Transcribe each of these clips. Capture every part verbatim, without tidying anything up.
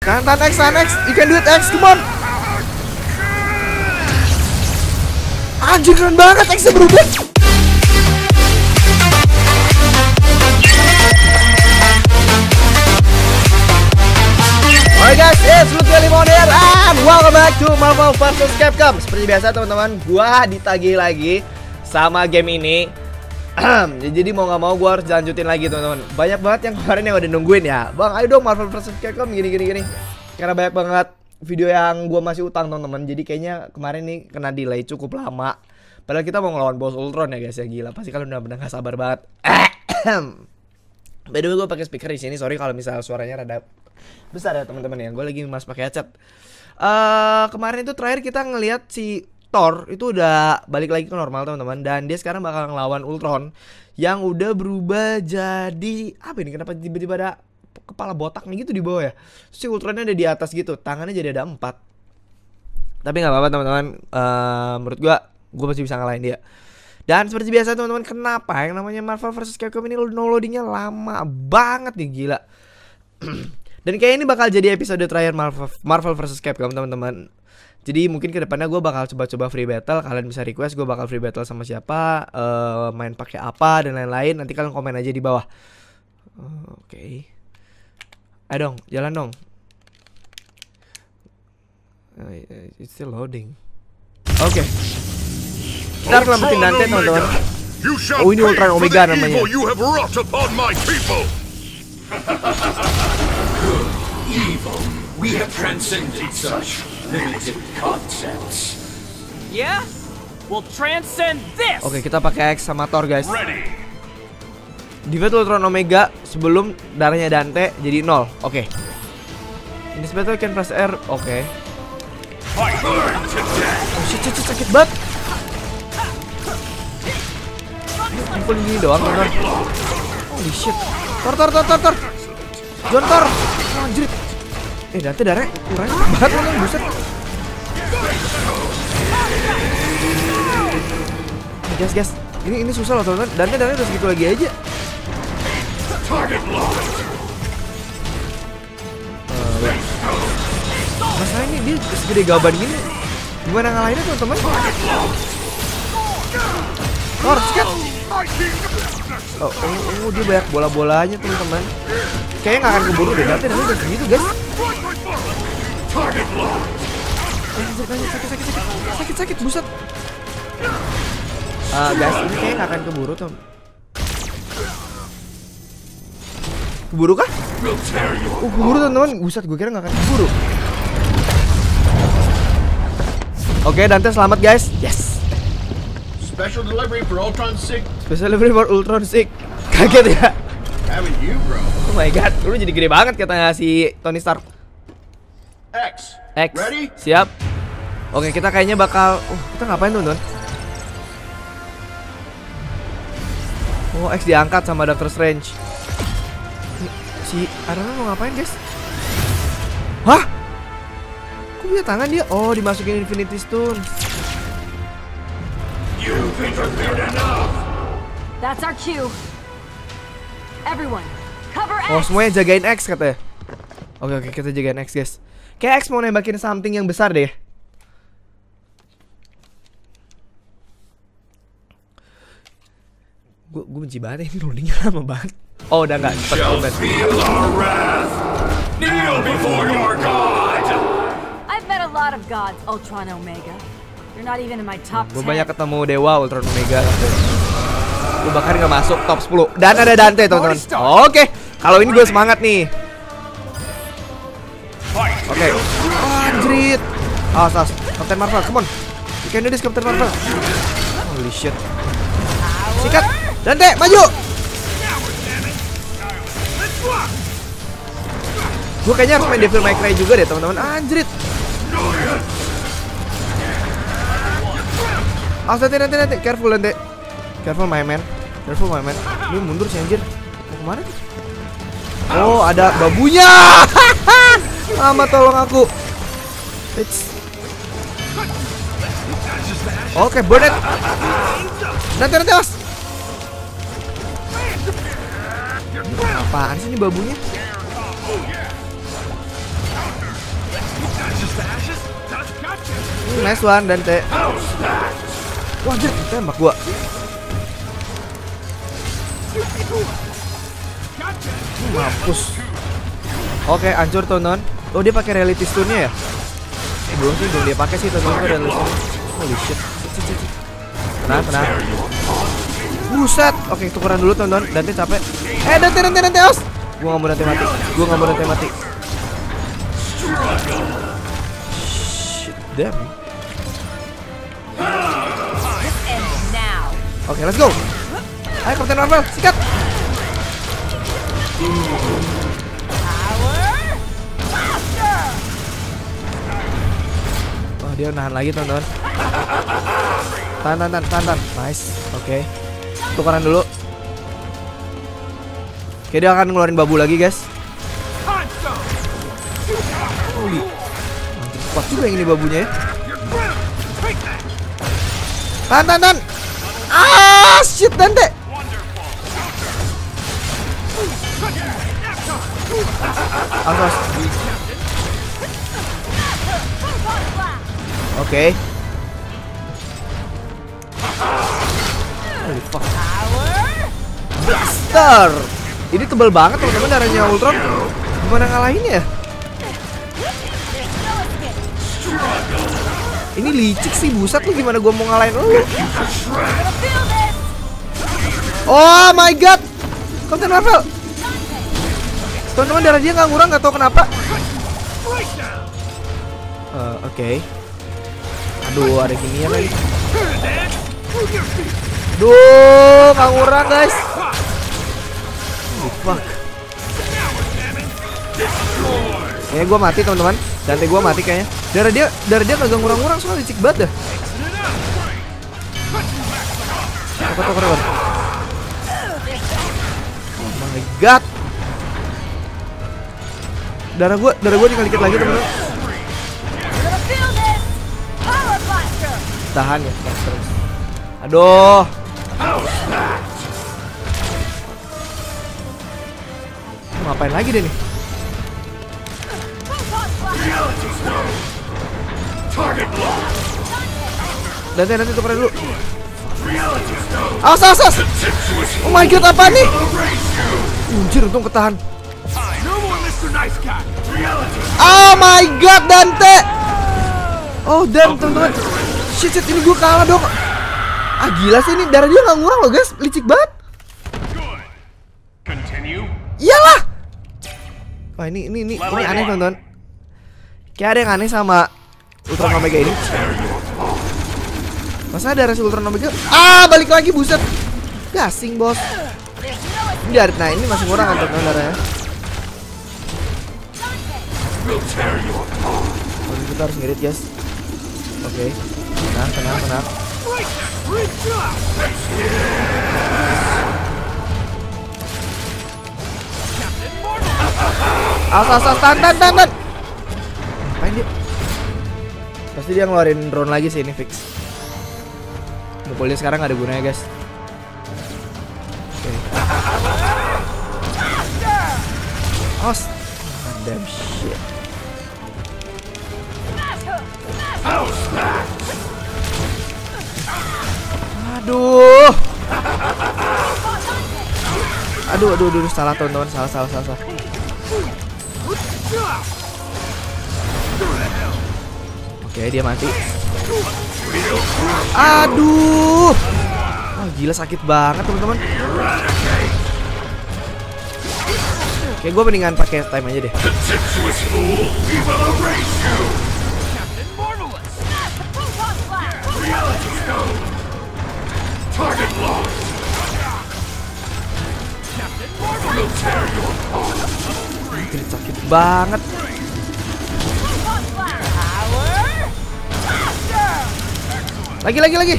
Tahan, tahan X, tahan X. You can do it X, come on. Anjir keren banget X-nya berubah. Alright guys, it's Lutfi Limon here and welcome back to Marvel versus. Capcom. Seperti biasa teman-teman, gua ditagih lagi sama game ini. Jadi mau nggak mau gua harus lanjutin lagi teman-teman. Banyak banget yang kemarin yang udah nungguin ya. Bang, ayo dong Marvel versus. Capcom gini gini gini. Karena banyak banget video yang gua masih utang teman-teman. Jadi kayaknya kemarin nih kena delay cukup lama. Padahal kita mau ngelawan bos Ultron ya guys ya, gila. Pasti kalian udah benar nggak sabar banget. By the way, gue pakai speaker di sini. Sorry kalau misalnya suaranya rada besar ya teman-teman ya. Gue lagi mas pakai headset. Uh, kemarin itu terakhir kita ngelihat si Thor itu udah balik lagi ke normal teman-teman. Dan dia sekarang bakal ngelawan Ultron yang udah berubah jadi apa ini? Kenapa tiba-tiba ada kepala botaknya gitu di bawah ya? Si Ultronnya ada di atas gitu. Tangannya jadi ada empat. Tapi nggak apa-apa teman-teman. Uh, menurut gue gue masih bisa ngalahin dia. Dan seperti biasa teman-teman, kenapa yang namanya Marvel versus. Capcom ini no loadingnya lama banget nih, gila. Dan kayak ini bakal jadi episode terakhir Marvel, Marvel versus. Capcom teman-teman. Jadi mungkin kedepannya gue bakal coba-coba free battle. Kalian bisa request gue bakal free battle sama siapa, uh, main pakai apa dan lain-lain. Nanti kalian komen aja di bawah. uh, Oke okay. Ayo dong, jalan dong. uh, It's still loading. Oke okay. Kita harus selamatin Dante teman-teman. Oh ini Ultron Omega namanya. Oke kita pakai X sama Thor guys. Defeat Ultron Omega sebelum darahnya Dante jadi nol. Oke. In this battle can press R. Oke. Oh shit, shit, shit, sakit banget. Pukul gini doang Thor. Holy shit. Thor, Thor, Thor, Thor, Thor. John Thor. Oh, anjir. Eh, Dante darahnya kurang banget loh, buset. Eh, guys, guys. Ini ini susah loh, teman-teman. Dante darahnya udah segitu lagi aja. Uh, Masalah ini dia segede gaban gini. Gimana ngalahinnya, teman-teman? Thor, sket. Oh, oh, oh, dia banyak bola-bolanya teman-teman. Kayaknya nggak akan keburu deh. Nanti nanti udah segitu guys. Sakit sakit sakit sakit sakit buset. Uh, guys ini kayaknya nggak akan keburu tuh. Keburu kah? Oh keburu teman-teman. Buset gue kira nggak akan keburu. Oke okay, Dante selamat guys. Yes. Special delivery for Ultron Sick. Special delivery for Ultron Sick. Kaget ya. Having you, bro. Oh my god, lu jadi gede banget katanya si Tony Stark. X. X. Ready? Siap. Oke, kita kayaknya bakal oh, kita ngapain tuh, Don? Oh, X diangkat sama Doctor Strange. Si Iron Man mau ngapain, guys? Hah? Kok punya tangan dia? Oh, dimasukin Infinity Stone. That's our cue. Everyone, cover X. Oh, semuanya jagain X katanya. Oke oke kita jagain X guys. Kayak X mau nembakin something yang besar deh. Gue gue benci banget ini loadingnya lama banget. Oh udah nggak cepat cepat. I've met a lot of gods, Ultron Omega. You're not even in my top ten. Gue banyak ketemu dewa Ultron Omega. Gue bahkan gak masuk top sepuluh. Dan ada Dante teman-teman. Oke, kalau ini gue semangat nih. Oke. Oh, anjrit. Awas, awas. Captain Marvel, come on. You can do this, Captain Marvel. Holy shit. Sikat. Dante, maju. Gue kayaknya harus main Devil May Cry juga deh teman-teman. Anjrit. Awas nanti nanti nanti, careful nanti. Careful my man. Careful my man. Lu mundur sih anjir. Mau kemana tuh? Oh ada babunya. Mama tolong aku. It's... Oke okay, burn it. Nanti nanti awas. Apaan sih ini babunya? nice one Dante. Wah, anjir, tembak gua. Mampus. Oke, hancur tonton. Oh, dia pakai reality stone-nya ya? Eh, belum sih, belum dia pakai sih tonton tuh reality stone. Holy shit. Tenang, tenang. Buset. Oke, tukeran dulu tonton. Dante capek. Eh, Dante, Dante, Dante, os. Gua nggak mau Dante mati. Gua nggak mau Dante mati. Shit, damn. Oke, let's go. Ayo Captain Marvel, sikat. Oh, dia nahan lagi tonton. Tahan, tahan, tahan, tahan. Nice. Oke. Tukeran dulu. Oke, dia akan ngeluarin babu lagi, guys. Holy. Mantap kuat juga yang ini babunya ya. Tahan, tahan, tahan. Ah, shit, Dante. Awas. Oke. Holy fuck. Blaster. Ini tebal banget teman-teman darahnya Ultron. Gimana ngalahinnya ya? Ini licik sih, buset lu, gimana gua mau ngalahin lu? Oh my god. Captain Marvel. Teman-teman darah dia nggak ngurang, nggak tahu kenapa. Uh, Oke. Okay. Aduh, ada ginian lagi. Duh, nggak ngurang guys. Oh, fuck. Kayaknya gue mati teman-teman. Dante gue mati kayaknya. Darah dia, darah dia kagak ngurang-ngurang, soalnya licik banget dah. Apa tuh keren? Oh my god. Darah gue, darah gue tinggal dikit lagi teman-teman. Tahan ya, terus. Aduh. Ngapain lagi deh nih? Nanti nanti tukerin dulu. Awas, awas, awas. Oh my god, apa nih? Anjir, untung ketahan. Oh my god, Dante. Oh damn teman-teman. Shit, shit, ini gue kalah dong. Ah gila sih, ini darah dia nggak ngurang loh guys, licik banget. Iyalah. Wah ini ini ini ini aneh teman-teman. Kayak ada yang aneh sama Ultron Omega ini. Masa darah si Ultron Omega? Ah balik lagi, buset. Gasing bos. Ini darah, nah ini masih ngurang kan teman-teman darahnya. Oh, kita harus ngirit guys. Oke, okay. Tenang, tenang, tenang. Awas, awas, tahan, tahan, tahan, tahan. Ngapain dia? Pasti dia ngeluarin drone lagi sih, ini fix. Mukulnya sekarang gak ada gunanya guys. Oke. Okay. Awas. Damn shit. Aduh. Aduh, aduh, aduh, salah teman-teman, salah, salah, salah, salah. Oke, dia mati. Aduh. Oh, gila sakit banget teman-teman. Oke, gue mendingan pakai time aja deh. Ini sakit banget. Lagi, lagi, lagi.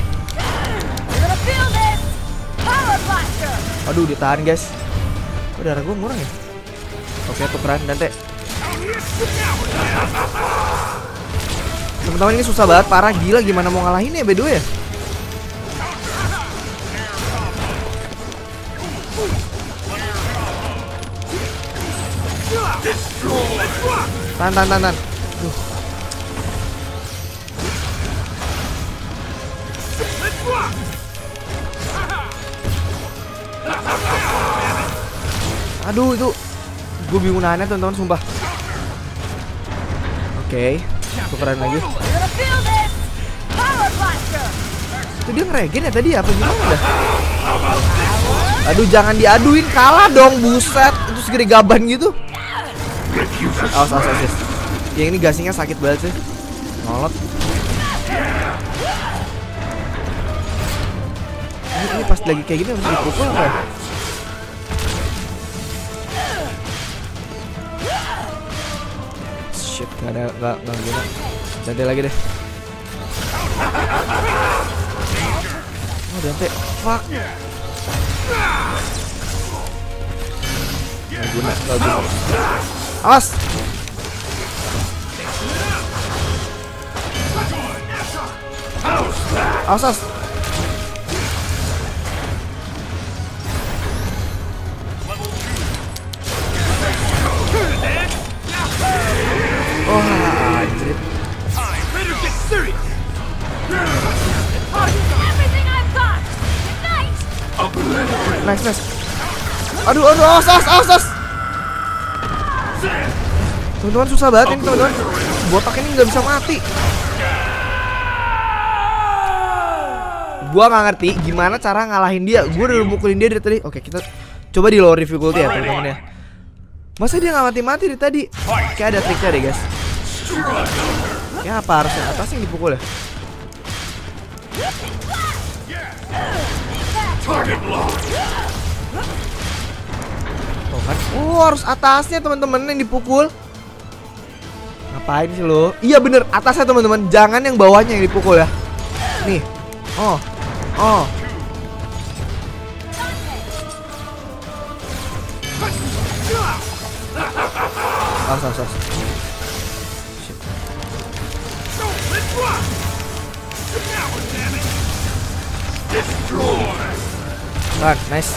Aduh, ditahan guys. Oh, darah gue ngurang ya. Oke, tukeran Dante. Teman-teman ini susah banget, parah, gila, gimana mau ngalahin ya beda ya? Tahan, tahan, tahan, tahan. Duh. Aduh itu gue bingung nahannya teman-teman sumpah. Oke, okay. Tukeran lagi. Itu dia ngeregen ya tadi apa gimana dah? Aduh jangan diaduin, kalah dong, buset. Itu segede gaban gitu. Awas awas awas. Yang ini gasingnya sakit banget sih. Nolot. Ini, ini pas lagi kayak gini harus dipukul apa ya? Shit, gak ada, gak, gak guna. Ganti lagi deh. Oh, Dante, fuck. Gak guna, gak guna. Awas. Awas, awas. Oh, anjir. Nice, nice. Aduh, aduh, awas, awas, awas, awas. Teman-teman susah banget ini teman-teman. Botak ini nggak bisa mati. Gua nggak ngerti gimana cara ngalahin dia. Gua udah mukulin dia dari tadi. Oke, kita coba di low difficulty ya teman-teman ya. Masa dia nggak mati-mati dari tadi? Kayak ada triknya deh guys. Ya apa harusnya atas yang dipukul ya? Oh kan? Oh harus atasnya teman-teman yang dipukul. Ngapain sih lo? Iya bener atasnya teman-teman. Jangan yang bawahnya yang dipukul ya. Nih. Oh. Oh. Awas, awas, awas. Shit. Bang, nice.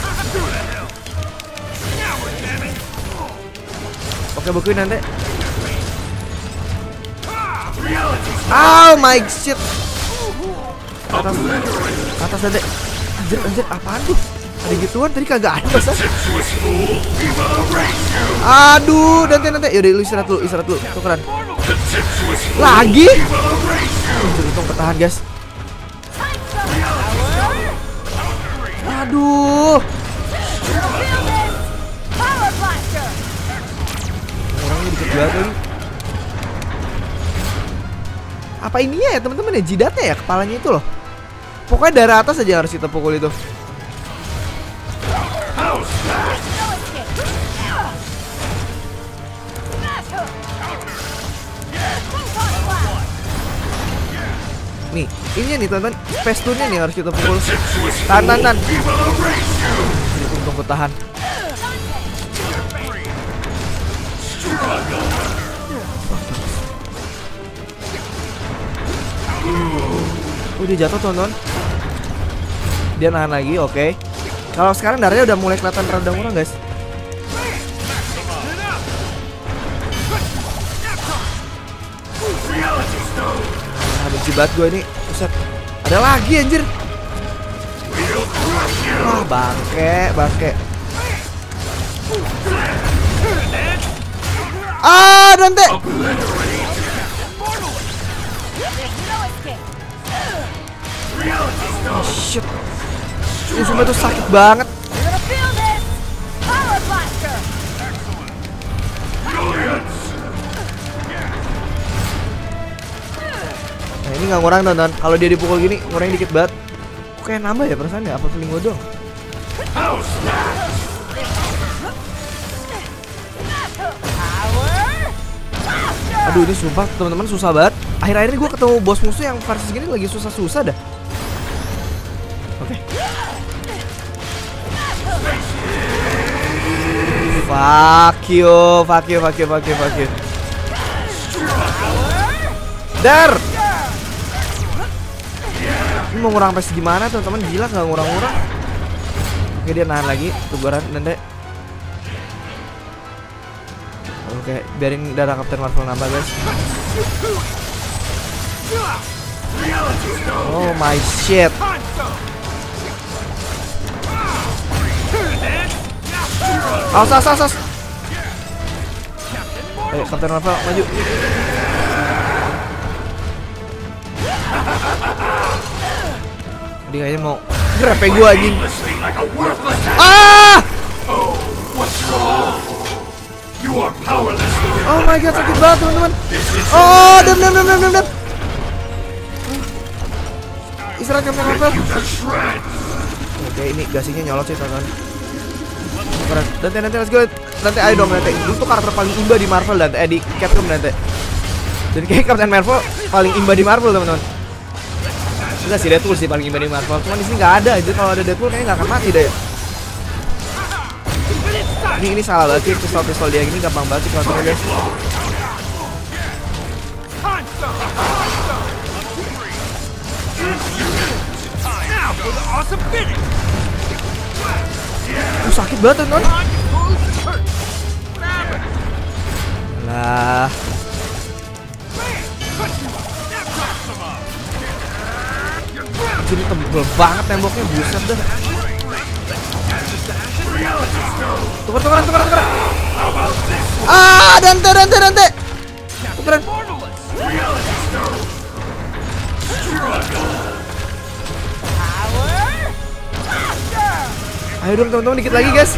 Oke, bukuin nanti. Oh my shit. Atas, atas nanti. Anjir, anjir, apaan tuh? Ada gituan tadi kagak ada masa. Aduh, nanti nanti. Yaudah, lu istirahat dulu, istirahat dulu. Tukeran. Lagi? Anjir, untung ketahan, guys. Aduh. Orangnya dikit banget lagi. Apa ininya ya teman-teman ya? Jidatnya ya, kepalanya itu loh. Pokoknya dari atas aja harus kita pukul itu. Nih, ini nih teman-teman, space tune-nya nih harus kita pukul. Tahan, tahan, tahan. Untung ketahan. Oh dia jatuh teman-teman. Dia nahan lagi, oke. Okay. Kalau sekarang darahnya udah mulai kelihatan rada kurang guys. Nah, benci banget gue ini. Buset. Ada lagi anjir. Wah bangke, bangke. Ah Dante. Oh shit. Ini sumpah tuh sakit banget. Nah ini gak ngurang teman-teman. Kalau dia dipukul gini ngurangin dikit banget. Kok kayak nambah ya perasaan ya? Apa feeling gue dong? Aduh ini sumpah teman-teman susah banget. Akhir-akhir ini gue ketemu bos musuh yang versi gini lagi susah-susah dah. Oke. Okay. Fuck you, fuck you, fuck you, fuck you, fuck you. Dar. Ini mau ngurang sampai segimana teman-teman? Gila nggak ngurang-ngurang. Oke dia nahan lagi, tugaran nanti. Oke, biarin darah Captain Marvel nambah guys. Oh my shit. Awas, awas, awas. Ayo, Captain Marvel, maju. Dia kayaknya mau grepe gue anjing. Ah! Oh my god, sakit banget teman-teman. Oh, dem dem dem dem dem dem. Istirahat Captain Marvel. Oke, ini gasingnya nyolot sih teman-teman. Keren. Dante, Dante, let's go. Dante, ayo dong Dante. Lu tuh karakter paling imba di Marvel Dante, eh di Capcom Dante. Dan kayak Captain Marvel paling imba di Marvel teman-teman. Enggak sih, Deadpool sih paling imba di Marvel. Cuman di sini nggak ada. Jadi kalau ada Deadpool kayaknya nggak akan mati deh. Ini ini salah banget sih, pistol pistol dia ini gampang banget sih counternya guys. Uh, sakit banget teman. Lah. Ini tebel banget temboknya, buset dah. Tuker, tukeran, tukeran, tukeran. Ah, Dante, Dante, Dante. Tukeran. Ayo dong teman-teman, dikit lagi guys.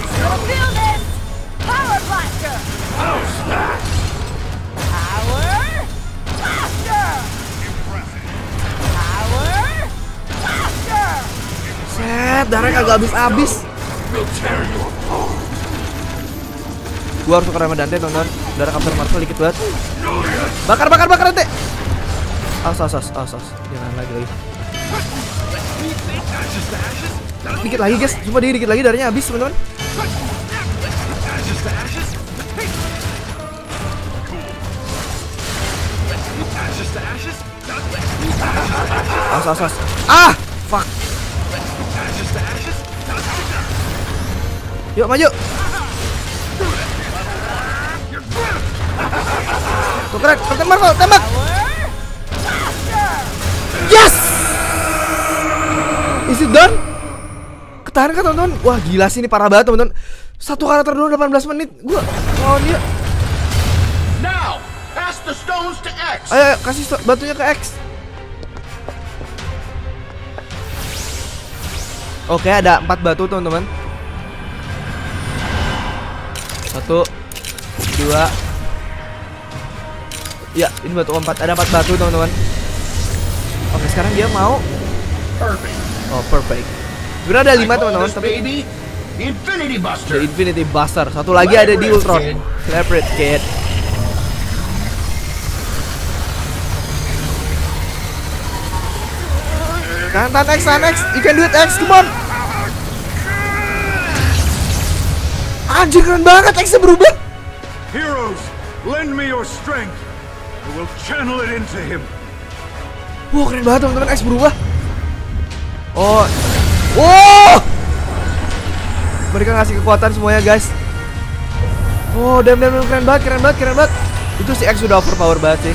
Set, darahnya kagak habis-habis. Gua harus tuker sama Dante teman-teman. Darah Captain Marvel dikit banget. Bakar, bakar, bakar Dante. Awas, awas, awas, awas. Jangan lagi lagi. Dikit lagi guys, cuma dia dikit lagi darahnya habis teman-teman. Awas, awas, awas. Ah, fuck. Yuk maju. Tuh keren, Captain Marvel, tembak. Yes. Is it done? Ketahan kan teman-teman? Wah gila sih, ini parah banget teman-teman. Satu karakter dulu delapan belas menit. Gua lawan dia. Now, pass the stones to X. Ayo, ayo kasih batunya ke X. Oke, ada empat batu teman-teman. Satu, dua. Ya, ini batu empat. Ada empat batu teman-teman. Oke, sekarang dia mau. Perfect. Oh, perfect. Sebenarnya ada lima teman-teman, tapi baby Infinity Buster. The Infinity Buster. Satu lagi ada di Ultron. Leopard Kid. Tahan, tahan X, tahan X. You can do it X, come on. Anjir keren banget, X-nya berubah. Heroes, lend me your strength. I will channel it into him. Wah, keren banget teman-teman, X berubah. Oh. Wow. Mereka ngasih kekuatan semuanya, guys. Oh, damn, damn, damn, keren banget, keren banget, keren banget. Itu si X sudah overpower banget sih.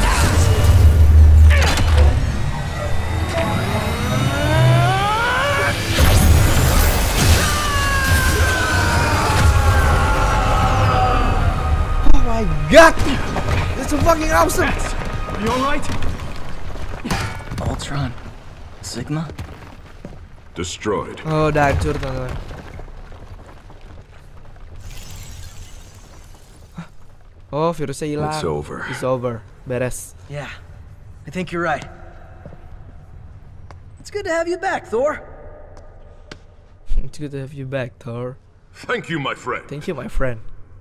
Oh my god, it's so fucking awesome. You alright? Ultron. Sigma? Destroyed. Oh, udah hancur teman-teman. Oh, virusnya hilang. It's over. It's over. Beres. Yeah, I think you're right. It's good to have you back, Thor. It's good to have you back, Thor. Thank you, my friend. Thank you, my friend.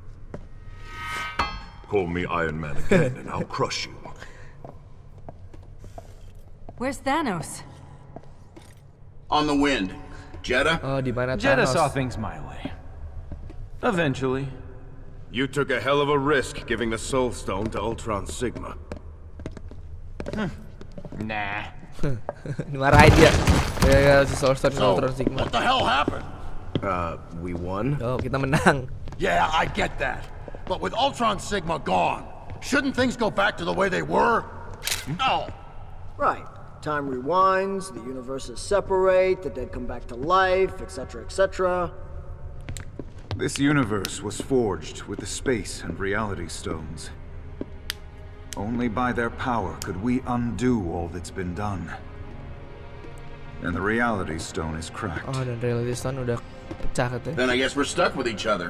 Call me Iron Man again and I'll crush you. Where's Thanos? On the wind. Jeddah? Oh, di mana Jeddah Thanos? saw things my way. Eventually. You took a hell of a risk giving the Soul Stone to Ultron Sigma. Nah. Dimarahin dia. Ya, ya, si Soul Stone So, Ultron Sigma. what the hell happened? Uh, we won? Oh, kita menang. Yeah, I get that. But with Ultron Sigma gone, shouldn't things go back to the way they were? No. Right. Time rewinds, the universes separate, the dead come back to life, et cetera, et cetera. This universe was forged with the space and reality stones. Only by their power could we undo all that's been done. And the reality stone is cracked. Oh, dan reality stone udah pecah katanya. Then I guess we're stuck with each other.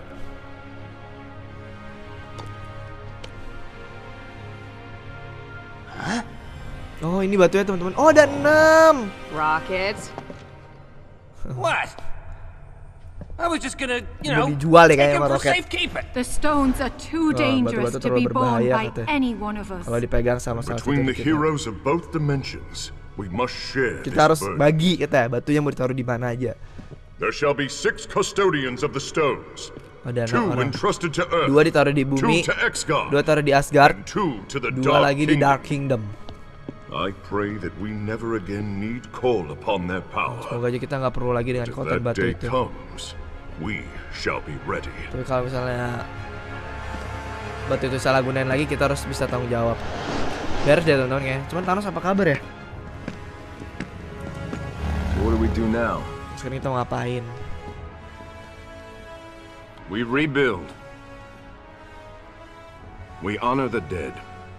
Oh, ini batunya teman-teman. Oh, ada enam. Rockets. What? I was just gonna, you Mau know, dijual deh take kayaknya him sama for roket. safekeeping. The stones are too Oh, dangerous batu-batu to terlalu be borne berbahaya by katanya. any one of us. Kalau dipegang sama salah satu Between the dari kita. heroes of both dimensions, we must share Kita this harus burden. bagi kita batu yang mau ditaruh di mana aja. There shall be six custodians of the stones. Ada Two enam orang. entrusted to Earth, Dua ditaruh di bumi, two to Exgard, dua taruh di Asgard, and two to the dua Dark lagi di Kingdom. Dark Kingdom. I pray that we never again need call upon their power. Semoga aja kita nggak perlu lagi dengan If kotak that batu day itu. comes, we shall be ready. Tapi kalau misalnya batu itu salah gunain lagi, kita harus bisa tanggung jawab. Beres deh teman-teman ya. Cuman Thanos apa kabar ya? What do we do now? Sekarang kita mau ngapain? We rebuild. We honor the dead.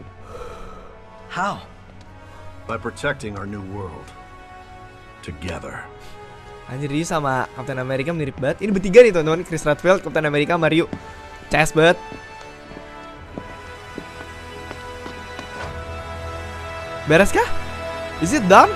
How? By protecting our new world. Together. Anjir, dia sama Captain America mirip banget. Ini bertiga nih teman-teman, Chris Redfield, Captain America, Mario. C S banget. Beres kah? Is it done?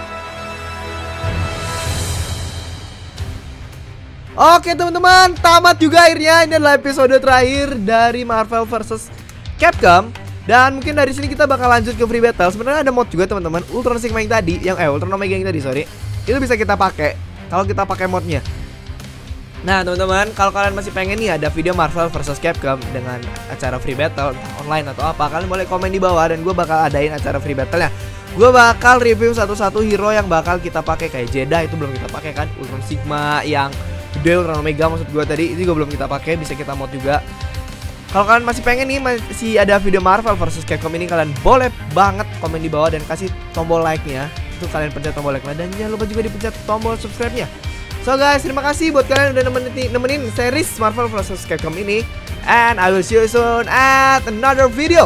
Oke teman-teman, tamat juga akhirnya. Ini adalah episode terakhir dari Marvel versus Capcom. Dan mungkin dari sini kita bakal lanjut ke free battle. Sebenarnya ada mod juga teman-teman, Ultron Sigma yang tadi, yang eh Ultron Omega yang tadi, sorry. Itu bisa kita pakai kalau kita pakai modnya. Nah teman-teman, kalau kalian masih pengen nih ada video Marvel versus Capcom dengan acara free battle online atau apa, kalian boleh komen di bawah dan gue bakal adain acara free battle-nya. Gue bakal review satu-satu hero yang bakal kita pakai, kayak Jedi itu belum kita pakai kan, Ultron Sigma yang gede, Ultron Omega maksud gue tadi itu juga belum kita pakai, bisa kita mod juga. Kalau kalian masih pengen nih masih ada video Marvel versus Capcom ini, kalian boleh banget komen di bawah dan kasih tombol like-nya. Itu kalian pencet tombol like-nya dan jangan lupa juga dipencet tombol subscribe-nya. So guys, terima kasih buat kalian udah nemenin, nemenin series Marvel versus Capcom ini. And I will see you soon at another video.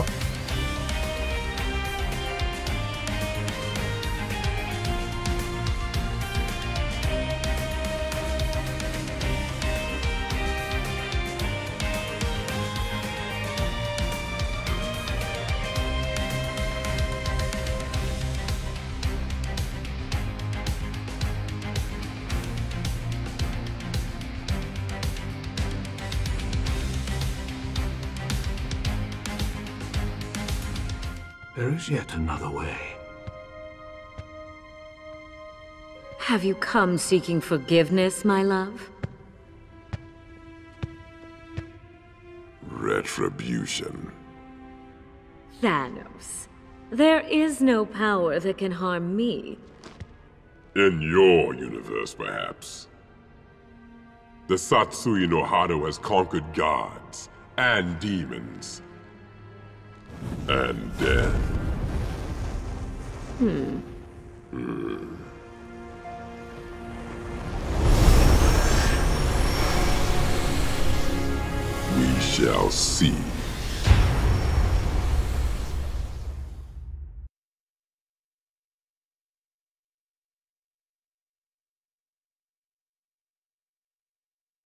There is yet another way. Have you come seeking forgiveness, my love? Retribution. Thanos, there is no power that can harm me. In your universe, perhaps. The Satsui no Hado has conquered gods and demons. And death. Hmm. Hmm. We shall see.